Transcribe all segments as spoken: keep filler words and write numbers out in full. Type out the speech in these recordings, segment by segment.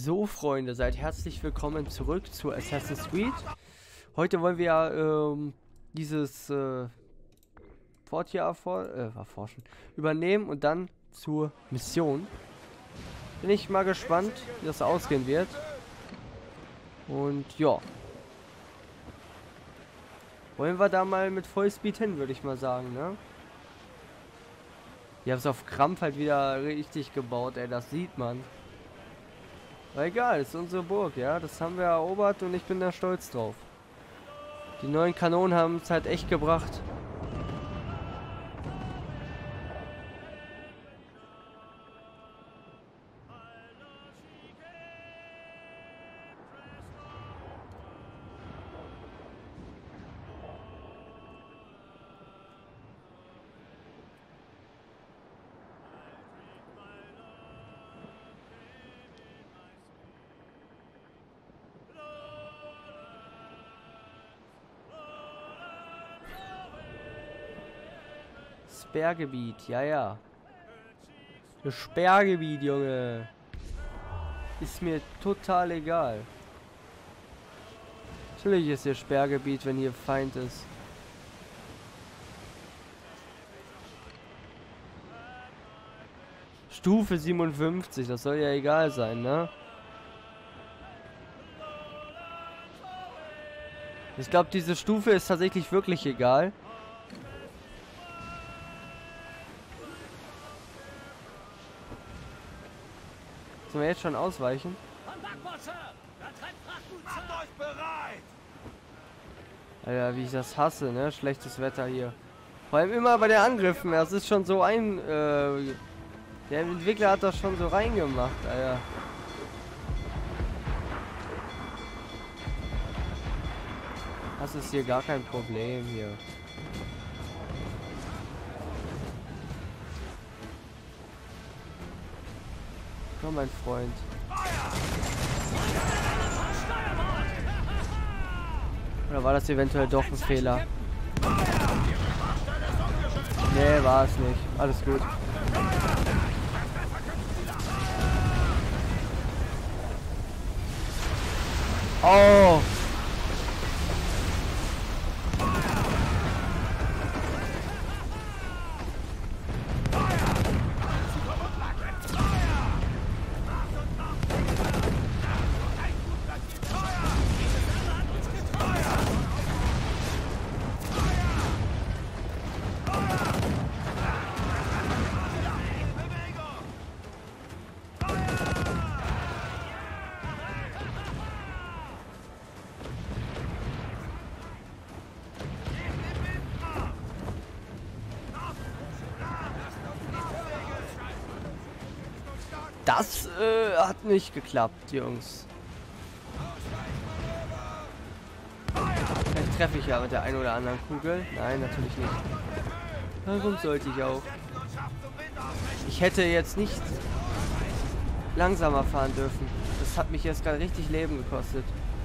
So, Freunde, seid herzlich willkommen zurück zu Assassin's Creed. Heute wollen wir ja ähm, dieses äh, Fort hier erfor äh, erforschen, übernehmen und dann zur Mission. Bin ich mal gespannt, wie das ausgehen wird. Und ja. Wollen wir da mal mit Vollspeed hin, würde ich mal sagen, ne? Die haben es auf Krampf halt wieder richtig gebaut, ey, das sieht man. Aber egal, das ist unsere Burg, ja, das haben wir erobert und ich bin da stolz drauf. Die neuen Kanonen haben es halt echt gebracht. Sperrgebiet, ja, ja. Das Sperrgebiet, Junge. Ist mir total egal. Natürlich ist hier Sperrgebiet, wenn hier Feind ist. Stufe siebenundfünfzig, das soll ja egal sein, ne? Ich glaube, diese Stufe ist tatsächlich wirklich egal. Sollen wir jetzt schon ausweichen? Alter, wie ich das hasse, ne? Schlechtes Wetter hier. Vor allem immer bei den Angriffen. Das ist schon so ein... Äh, der Entwickler hat das schon so reingemacht, Alter. Das ist hier gar kein Problem hier. Komm, mein Freund. Oder war das eventuell doch ein Fehler? Nee, war es nicht. Alles gut. Oh! Das äh, hat nicht geklappt, Jungs. Vielleicht treffe ich ja mit der einen oder anderen Kugel. Nein, natürlich nicht. Warum sollte ich auch? Ich hätte jetzt nicht langsamer fahren dürfen. Das hat mich jetzt gerade richtig Leben gekostet.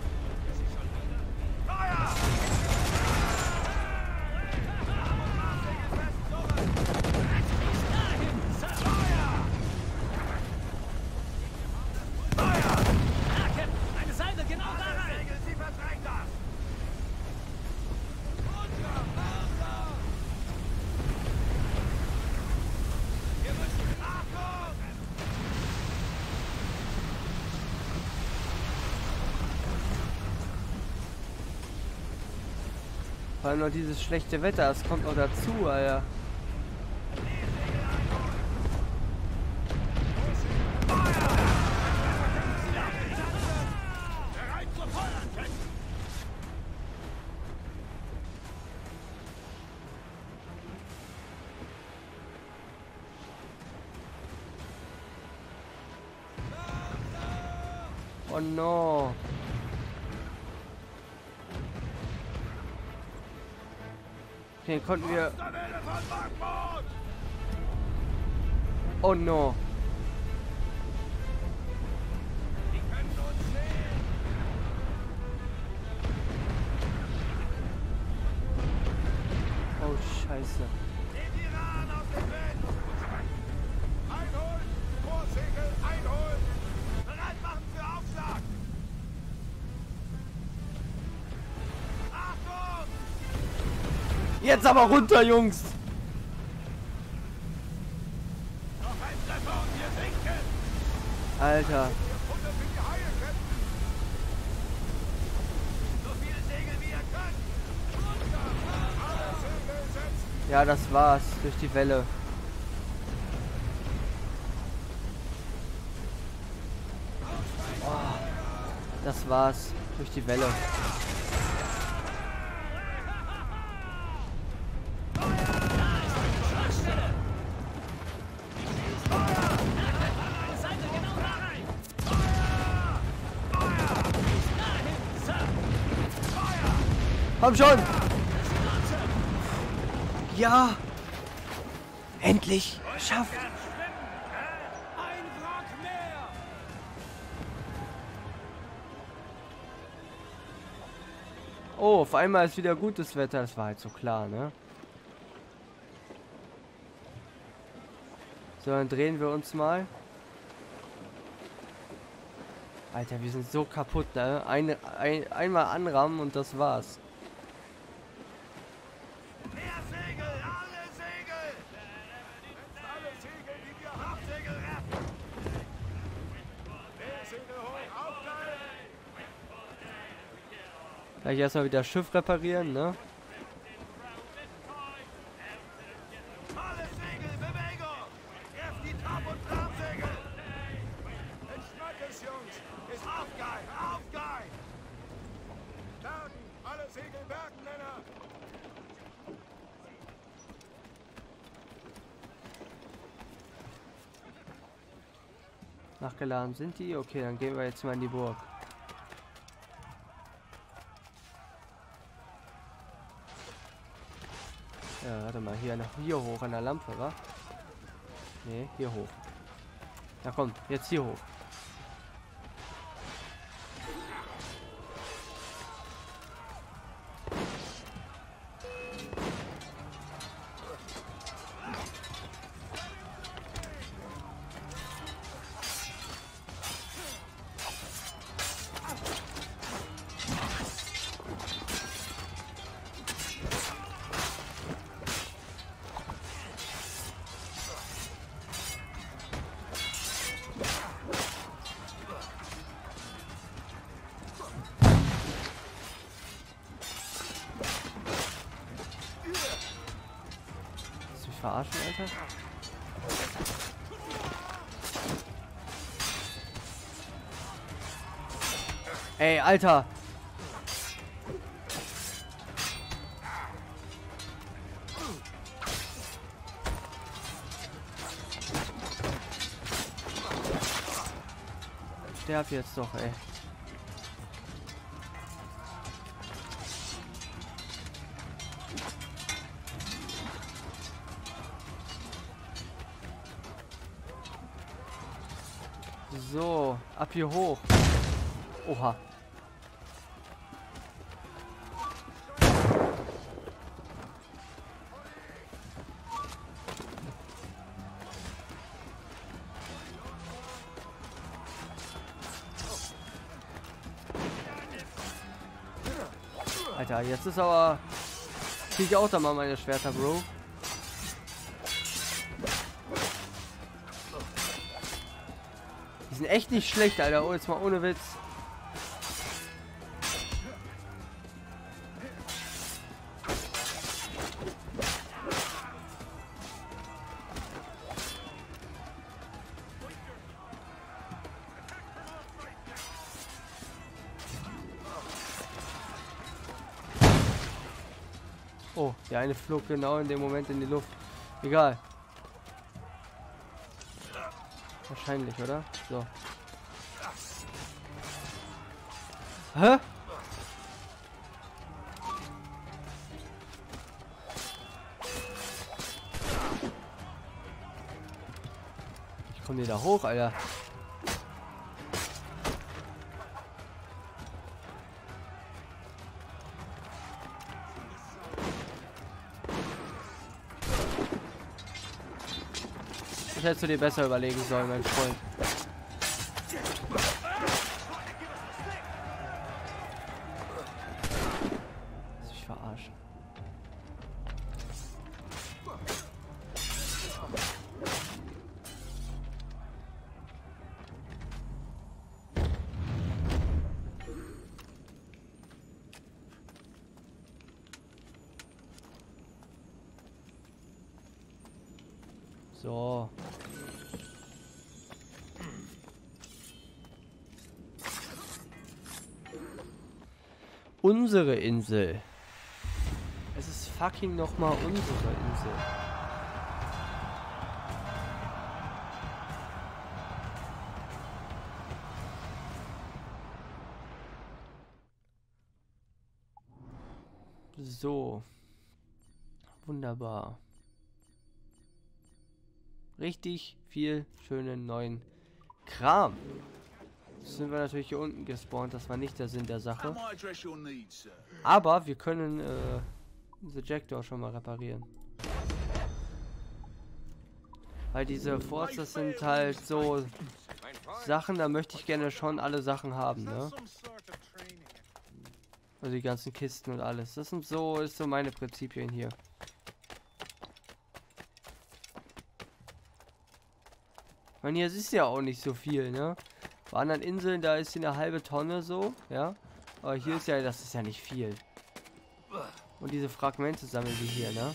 Vor allem noch dieses schlechte Wetter, das kommt noch dazu, Alter. Oh no. Den konnten wir... Oh no. Oh Scheiße. Einholen! Vorsegel einholen! Bereit machen für Jetzt aber runter, Jungs! Alter. Ja, das war's. Durch die Welle. Oh, das war's. Durch die Welle. Komm schon! Ja! Endlich! Geschafft! Oh, auf einmal ist wieder gutes Wetter. Das war halt so klar, ne? So, dann drehen wir uns mal. Alter, wir sind so kaputt, ne? Eine, ein, einmal anrammen und das war's. Gleich erstmal wieder das Schiff reparieren, ne? Nachgeladen sind die? Okay, dann gehen wir jetzt mal in die Burg. Ja, warte mal, hier, hier hoch an der Lampe, wa? Ne, hier hoch. Na komm, jetzt hier hoch. Verarschen, Alter. Ey, Alter. Sterb jetzt doch, ey. So, ab hier hoch. Oha. Alter, jetzt ist aber... Krieg ich auch da mal meine Schwerter, Bro. Die sind echt nicht schlecht, Alter. Oh, jetzt mal ohne Witz. Oh, der eine flog genau in dem Moment in die Luft. Egal. Wahrscheinlich, oder? So. Hä? Ich komme hier da hoch, Alter. Das hättest du dir besser überlegen sollen, mein Freund. Lass mich verarschen. So. Unsere Insel. Es ist fucking nochmal unsere Insel. So. Wunderbar. Richtig viel schönen neuen Kram. Jetzt sind wir natürlich hier unten gespawnt. Das war nicht der Sinn der Sache. Aber wir können äh, diese Jackdaw schon mal reparieren. Weil diese Forces sind halt so Sachen, da möchte ich gerne schon alle Sachen haben, ne? Also die ganzen Kisten und alles. Das sind so, ist so meine Prinzipien hier. Ich meine, hier ist ja auch nicht so viel, ne? Bei anderen Inseln, da ist hier eine halbe Tonne so, ja. Aber hier ist ja, das ist ja nicht viel. Und diese Fragmente sammeln wir hier, ne?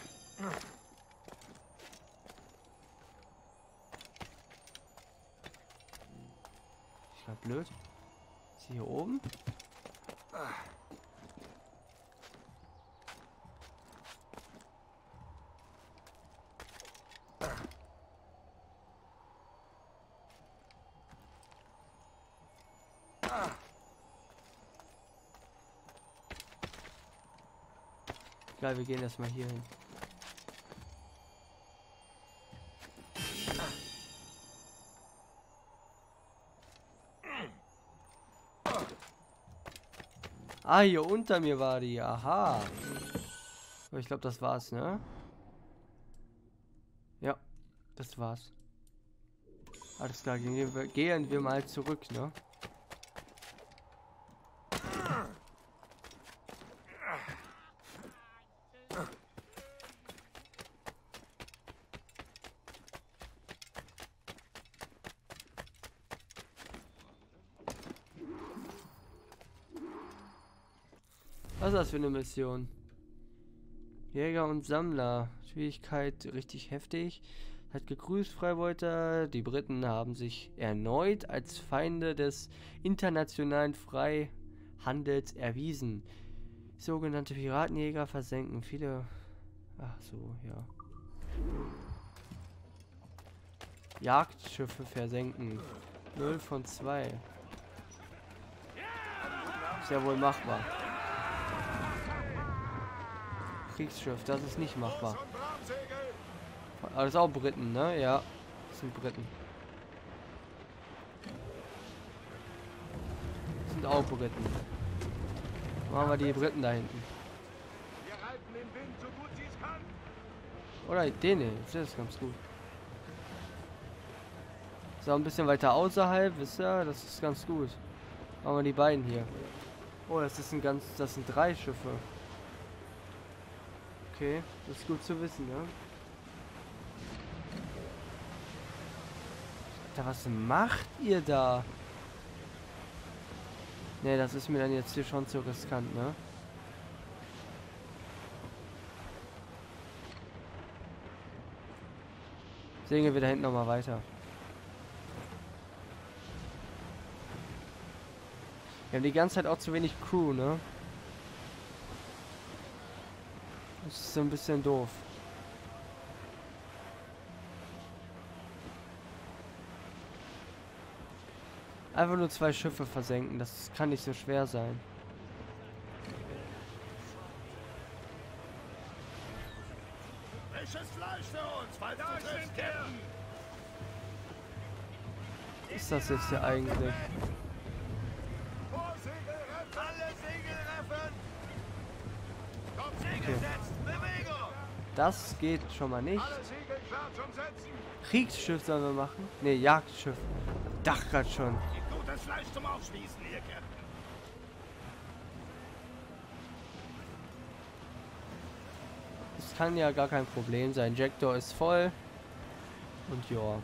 Ich war blöd. Ist sie hier oben? Egal, wir gehen erstmal hier hin. Ah, hier unter mir war die. Aha. Aber ich glaube, das war's, ne? Ja, das war's. Alles klar, gehen wir, gehen wir mal zurück, ne? Was ist das für eine Mission? Jäger und Sammler. Schwierigkeit richtig heftig. Hat gegrüßt, Freibeuter. Die Briten haben sich erneut als Feinde des internationalen Freihandels erwiesen. Sogenannte Piratenjäger versenken viele... Ach so, ja. Jagdschiffe versenken. null von zwei. Ist ja wohl machbar. Kriegsschiff, das ist nicht machbar. Aber das ist auch Briten, ne? Ja, das sind Briten. Das sind auch Briten. Machen wir die Briten da hinten. Oder denen, das ist ganz gut. So, ein bisschen weiter außerhalb, wisst ihr, das ist ganz gut. Machen wir die beiden hier. Oh, das ist ein ganz, das sind drei Schiffe. Okay, das ist gut zu wissen, ne? Alter, was macht ihr da? Ne, das ist mir dann jetzt hier schon zu riskant, ne? Sehen wir da hinten nochmal weiter. Wir haben die ganze Zeit auch zu wenig Crew, ne? Das ist so ein bisschen doof. Einfach nur zwei Schiffe versenken, das kann nicht so schwer sein. Frisches Fleisch für uns, falls du triffst, Captain. Was ist das jetzt hier eigentlich? Alle Segel reffen! Komm, Segel Okay. setzt! Bewegung! Das geht schon mal nicht. Alle Segel klar zum Setzen! Kriegsschiff sollen wir machen? Ne, Jagdschiff. Dach grad schon. Gibt gutes Fleisch zum Aufschließen hier, Captain. Das kann ja gar kein Problem sein. Jackdaw ist voll. Und ja.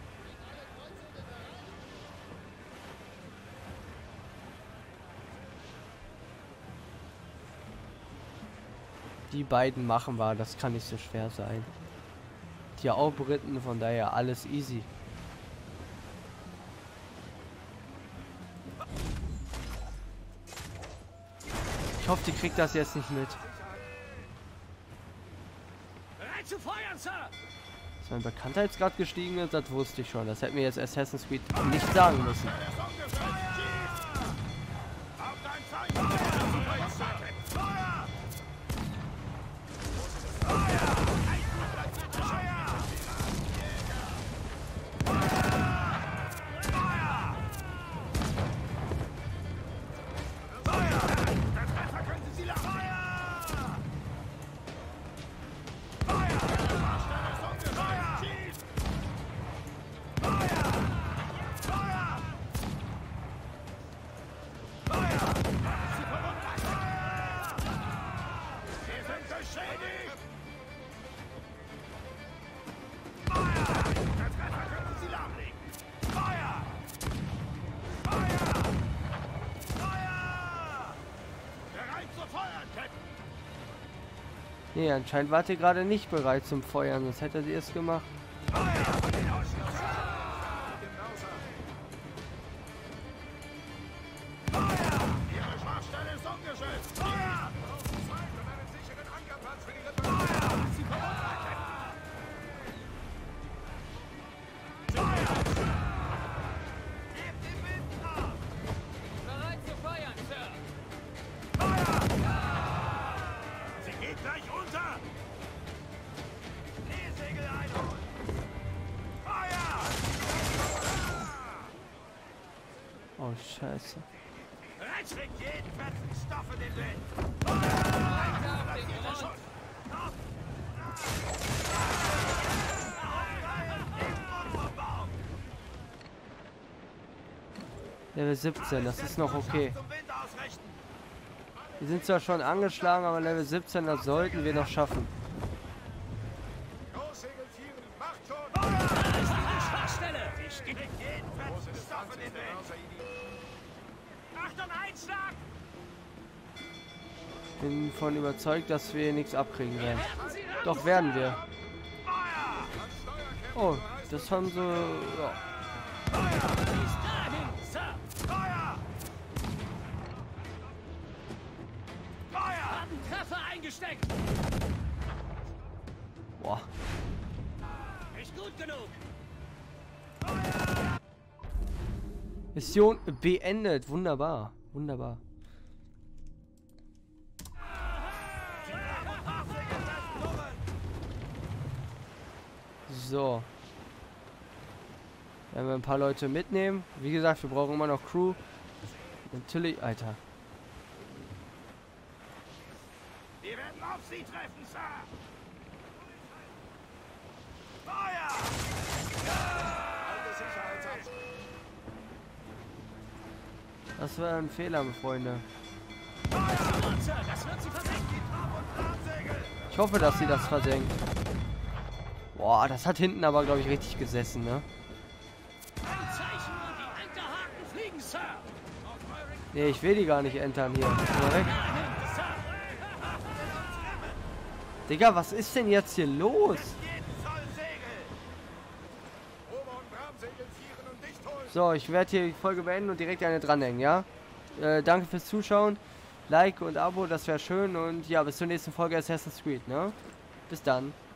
Die beiden machen wir, das kann nicht so schwer sein. ja auch Briten, von daher alles easy. Ich hoffe, die kriegt das jetzt nicht mit. Bereit zu feuern, Sir! Dass mein Bekanntheitsgrad gestiegen ist, das wusste ich schon. Das hätte mir jetzt Assassin's Creed nicht sagen müssen. Auf dein Zeichen! Feuer! Nee, anscheinend wart ihr gerade nicht bereit zum Feuern, sonst hättet ihr es gemacht. Bereit zu feuern, Sir! Sie geht gleich unter! Seesegel einholen! Feuer! Oh, scheiße. Schickt jeden fetten Stoff in den Wind! Weiter auf den Grund! Level siebzehn, das ist noch okay. Zum Wind ausrichten! Wir sind zwar schon angeschlagen, aber Level siebzehn, das sollten wir noch schaffen. Großsegel vieren, macht schon! Da ist eine Schwachstelle! Sie schickt jeden fetten Stoff in den Wind! Achtung, Einschlag! Bin von überzeugt, dass wir nichts abkriegen werden. Doch werden wir. Oh, das haben sie. Ja. Bis dahin, Sir! Feuer! Feuer! Haben Treffer eingesteckt! Boah. Nicht gut genug! Mission beendet. Wunderbar. Wunderbar. So. Werden wir ein paar Leute mitnehmen. Wie gesagt, wir brauchen immer noch Crew. Natürlich, Alter. Wir werden auf Sie treffen, Sir! Feuer! Alte Sicherheitsabschnitt. Das war ein Fehler, Freunde. Sir, das wird sie versenken! Ich hoffe, dass sie das versenkt. Boah, das hat hinten aber, glaube ich, richtig gesessen, ne? Ein Zeichen und die Enterhaken fliegen, Sir! Ne, ich will die gar nicht entern hier. Geh weg. Dahin, Sir! Digga, was ist denn jetzt hier los? Jeden Zoll Segel! Ober- und Bramsegel vieren und dicht holen! So, ich werde hier die Folge beenden und direkt eine dranhängen, ja? Äh, danke fürs Zuschauen. Like und Abo, das wäre schön. Und ja, bis zur nächsten Folge Assassin's Creed, ne? Bis dann.